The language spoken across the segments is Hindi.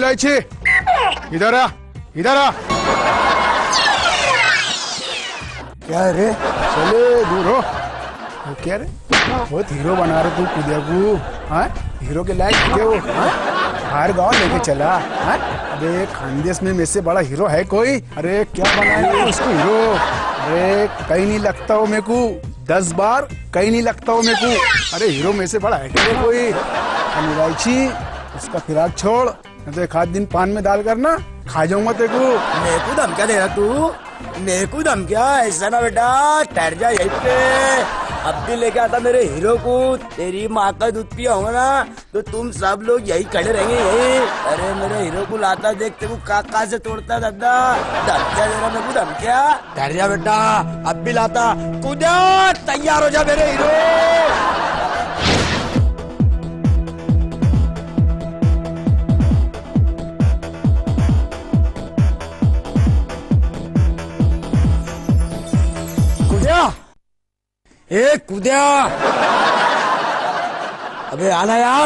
इलायची, इधर आ, इधर आ। क्या रे, चले दूर हो। क्या रे, बहुत हीरो बना रहे तू कुदिया को, हाँ? हीरो के लायक है वो, हाँ? बाहर गाँव लेके चला, हाँ? अरे खानदेश में से बड़ा हीरो है कोई? अरे क्या बनाया उसको हीरो? अरे कहीं नहीं लगता हो मेरे को, 10 बार कहीं नहीं लगता हो मेरे को। अरे हीरो में से बड़ा है क्या कोई? इलायची, उसका फिराक छोड़, तो एक आध दिन पान में डाल करना खा जाऊंगा तेरे को। मेरे को धमकिया दे रहा तू? मेरे को धमकिया? ऐसा ना बेटा, ठहर जा यहीं पे। अब भी लेके आता मेरे हीरो को। तेरी माँ का दूध पिया होगा ना तो तुम सब लोग यही खड़े रहेंगे यही। अरे मेरे हीरो को लाता देख, तेरे को काका से तोड़ता दादा। धमकिया दे रहा मेरे को, धमकिया? ठहर जा बेटा, अब भी लाता। कूदा, तैयार हो जा मेरे हीरो। ए कूदिया, अबे आना यार।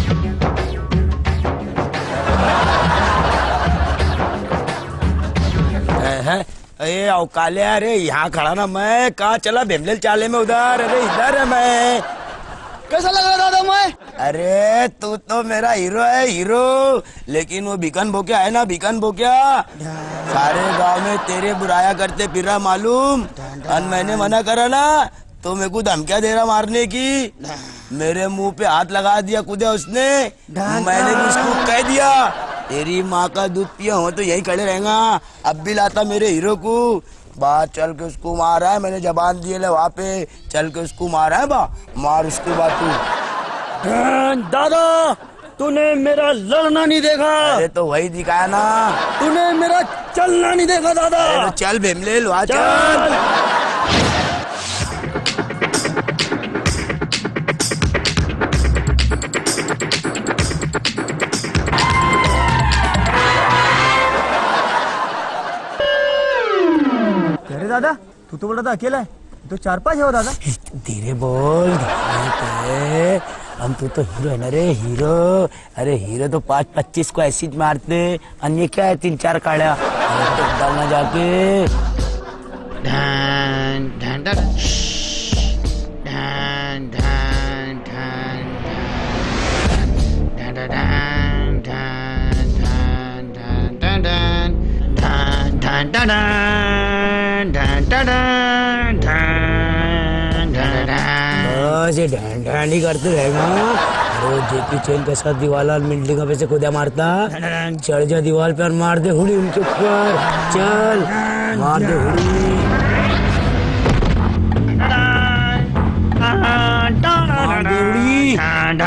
अरे औकाले, अरे यहाँ खड़ा ना मैं, कहाँ चला भेमलेल चाले में उधर? अरे इधर है मैं। कैसा लग रहा दादा मैं? अरे तू तो मेरा हीरो है, हीरो। लेकिन वो बिकन बोकिया है ना, बिकन बोकिया, सारे गांव में तेरे बुराया करते फिर रहा मालूम। और मैंने मना करा ना तो मेरे को धमकिया दे रहा मारने की। मेरे मुंह पे हाथ लगा दिया कूदे उसने। मैंने भी उसको कह दिया तेरी माँ का दूध पिया हो तो यही खड़े रहेगा। अब भी लाता मेरे हीरो को। बाहर चल के उसको मारा है, मैंने जबान दिए ले, वहाँ पे चल के उसको मारा है। बा मार उसके बाद तू। दादा तूने मेरा लड़ना नहीं देखा? अरे तो वही दिखाया ना। तूने मेरा चलना नहीं देखा दादा? अरे तो चल भेमलेल, वहाँ चल। दादा तू तो बोल रहा था अकेला है, तो 4-5 हो दादा। धीरे बोल, धीरे। हम तू तो हीरो है ना रे, हीरो। अरे हीरो तो 5-25 को ऐसी मारते, अन्य क्या है 3-4 काढ़ा। तो डालना जाके। ढान ढान ढान ढान ढान ढान ढान ढान ढान बस ये ढान ढान ही करते रहेगा। अरे जेकी चेन के साथ दीवार मिल्डिंग पे से खुदा मारता, चढ़ जा दीवार पे और मार दे हुड़ी उनके ऊपर। चल मार दे हुड़ी, मार दे हुड़ी,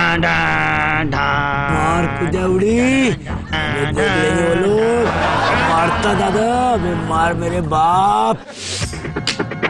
मार खुदा हुड़ी। देख लेंगे वो लोग। मारता दादा, मैं मार मेरे बाप।